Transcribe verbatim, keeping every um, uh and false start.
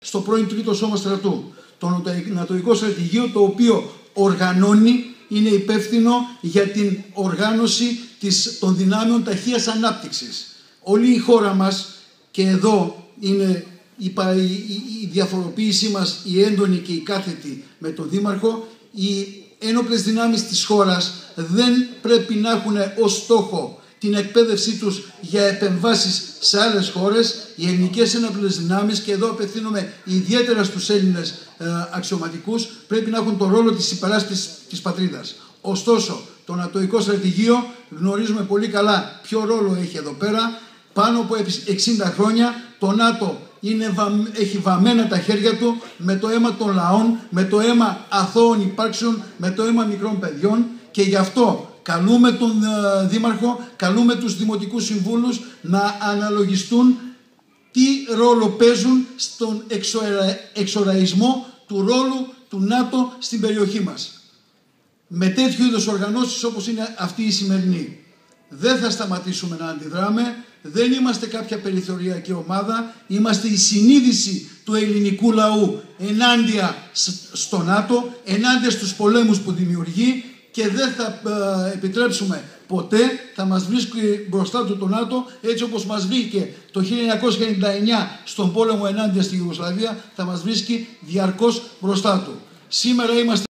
στο πρώην Τρίτο Σώμα Στρατού. Το Νατοϊκό Στρατηγείο, το οποίο οργανώνει, είναι υπεύθυνο για την οργάνωση της, των δυνάμεων ταχείας ανάπτυξης. Όλη η χώρα μας, και εδώ είναι η, η, η διαφοροποίησή μας η έντονη και η κάθετη με τον Δήμαρχο, οι ένοπλες δυνάμεις της χώρας δεν πρέπει να έχουν ως στόχο την εκπαίδευσή τους για επεμβάσεις σε άλλες χώρες. Οι ελληνικές ένοπλες δυνάμεις, και εδώ απευθύνομαι ιδιαίτερα στους Έλληνες ε, αξιωματικούς, πρέπει να έχουν τον ρόλο της υπεράσπισης της πατρίδας. Ωστόσο, το Νατοϊκό Στρατηγείο, γνωρίζουμε πολύ καλά ποιο ρόλο έχει εδώ πέρα. Πάνω από εξήντα χρόνια το ΝΑΤΟ είναι, έχει βαμμένα τα χέρια του με το αίμα των λαών, με το αίμα αθώων υπάρξεων, με το αίμα μικρών παιδιών, και γι' αυτό καλούμε τον uh, Δήμαρχο, καλούμε τους Δημοτικούς Συμβούλους να αναλογιστούν τι ρόλο παίζουν στον εξορα... εξοραϊσμό του ρόλου του ΝΑΤΟ στην περιοχή μας. Με τέτοιου είδους οργανώσεις όπως είναι αυτή η σημερινή. Δεν θα σταματήσουμε να αντιδράμε, δεν είμαστε κάποια περιθωριακή ομάδα, είμαστε η συνείδηση του ελληνικού λαού ενάντια στο ΝΑΤΟ, ενάντια στους πολέμους που δημιουργεί, και δεν θα ε, επιτρέψουμε ποτέ, θα μας βρίσκει μπροστά του το ΝΑΤΟ, έτσι όπως μας βρήκε το χίλια εννιακόσια ενενήντα εννιά στον πόλεμο ενάντια στη Ιουγκοσλαβία, θα μας βρίσκει διαρκώς μπροστά του. Σήμερα είμαστε